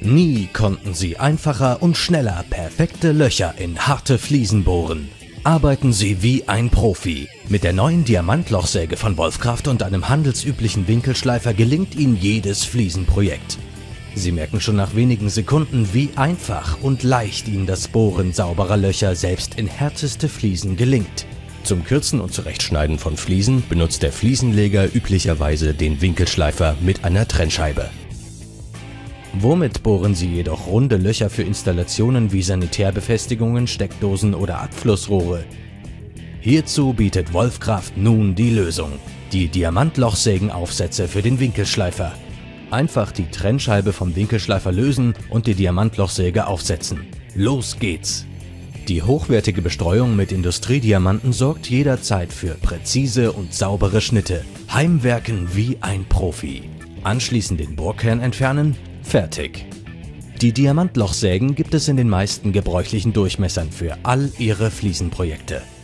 Nie konnten Sie einfacher und schneller perfekte Löcher in harte Fliesen bohren. Arbeiten Sie wie ein Profi. Mit der neuen Diamantlochsäge von Wolfkraft und einem handelsüblichen Winkelschleifer gelingt Ihnen jedes Fliesenprojekt. Sie merken schon nach wenigen Sekunden, wie einfach und leicht Ihnen das Bohren sauberer Löcher selbst in härteste Fliesen gelingt. Zum Kürzen und Zurechtschneiden von Fliesen benutzt der Fliesenleger üblicherweise den Winkelschleifer mit einer Trennscheibe. Womit bohren Sie jedoch runde Löcher für Installationen wie Sanitärbefestigungen, Steckdosen oder Abflussrohre? Hierzu bietet Wolfkraft nun die Lösung: die Diamantlochsägenaufsätze für den Winkelschleifer. Einfach die Trennscheibe vom Winkelschleifer lösen und die Diamantlochsäge aufsetzen. Los geht's! Die hochwertige Bestreuung mit Industriediamanten sorgt jederzeit für präzise und saubere Schnitte. Heimwerken wie ein Profi. Anschließend den Bohrkern entfernen. Fertig. Die Diamantlochsägen gibt es in den meisten gebräuchlichen Durchmessern für all Ihre Fliesenprojekte.